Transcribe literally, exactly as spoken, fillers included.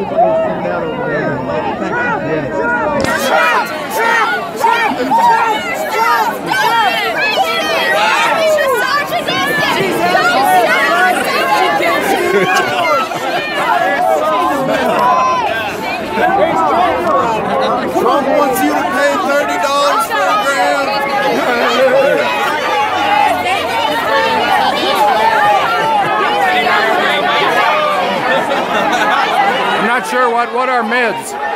Trump wants you to pay thirty dollars for a gram. I'm not sure what, what are mids.